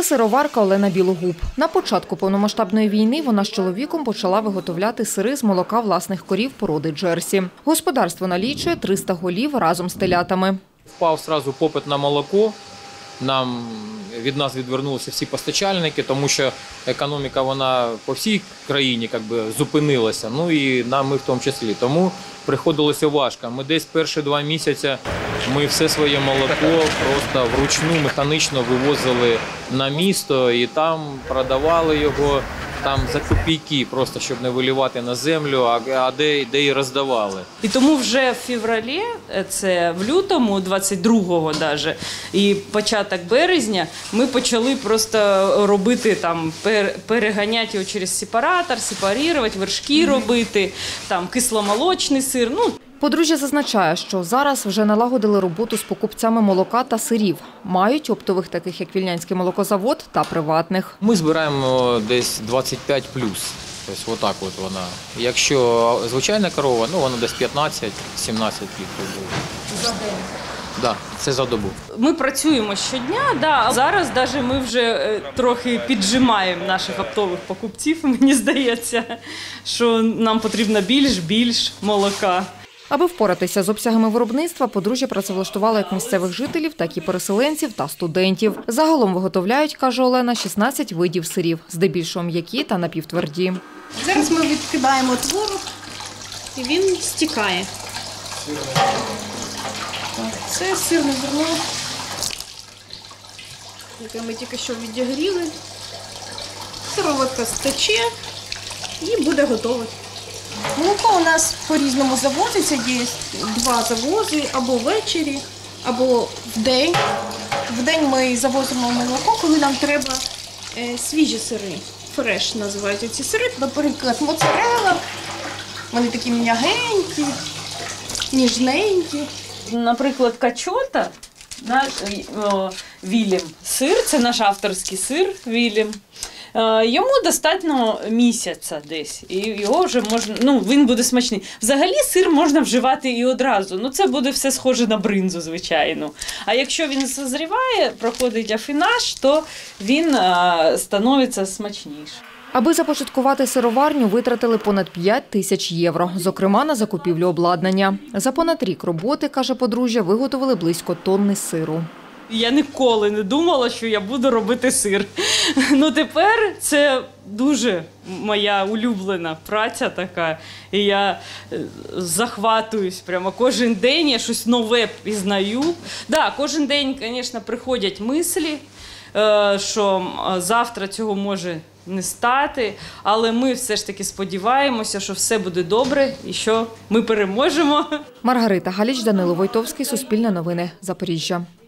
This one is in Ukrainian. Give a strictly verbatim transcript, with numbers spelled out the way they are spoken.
Це сироварка Олена Білогуб. На початку повномасштабної війни вона з чоловіком почала виготовляти сири з молока власних корів породи Джерсі. Господарство налічує триста голів разом з телятами. Впав одразу попит на молоко. Нам, від нас відвернулися всі постачальники, тому що економіка вона по всій країні як би, зупинилася, ну і нам ми в тому числі. Тому приходилося важко. Ми десь перші два місяці ми все своє молоко просто вручну механічно вивозили на місто і там продавали його там за копійки, просто щоб не вилівати на землю, а де, де і роздавали. І тому вже в февралі, це в лютому, двадцять другого даже, і початок березня, ми почали просто робити, там, переганяти його через сепаратор, сепарувати, вершки робити, там, кисломолочний сир. Ну. Подружжя зазначає, що зараз вже налагодили роботу з покупцями молока та сирів. Мають оптових, таких як Вільнянський молокозавод, та приватних. Ми збираємо десь двадцять п'ять плюс. Тобто отак от вона. Якщо звичайна корова, ну вона десь п'ятнадцять-сімнадцять літрів. За день? Так, це за добу. Ми працюємо щодня, да. Зараз навіть ми вже трохи піджимаємо наших оптових покупців, мені здається, що нам потрібно більш-більш молока. Аби впоратися з обсягами виробництва, подружжя працевлаштувало як місцевих жителів, так і переселенців та студентів. Загалом виготовляють, каже Олена, шістнадцять видів сирів, здебільшого м'які та напівтверді. Зараз ми відкидаємо творог і він стікає. Це сирне зерно, яке ми тільки що відігріли. Сироватка стече і буде готова. Молоко у нас по-різному завозиться, є два завози, або ввечері, або в день. В день ми завозимо молоко, коли нам треба е, свіжі сири. Фреш називаються ці сири, наприклад, моцарелла. Вони такі м'ягенькі, ніжненькі. Наприклад, качота, наш Вілім сир, це наш авторський сир Вілім. Йому достатньо місяця десь, і його вже можна, ну, він буде смачний. Взагалі сир можна вживати і одразу, ну це буде все схоже на бринзу, звичайно. А якщо він созріває, проходить афінаж, то він а, становиться смачніше. Аби започаткувати сироварню, витратили понад п'ять тисяч євро, зокрема на закупівлю обладнання. За понад рік роботи, каже подружжя, виготовили близько тонни сиру. Я ніколи не думала, що я буду робити сир. Ну тепер це дуже моя улюблена праця така. І я захватуюсь прямо кожен день, я щось нове пізнаю. Да, кожен день, звісно, приходять мислі, що завтра цього може не стати, але ми все ж таки сподіваємося, що все буде добре і що ми переможемо. Маргарита Галіч, Данило Войтовський, Суспільне новини, Запоріжжя.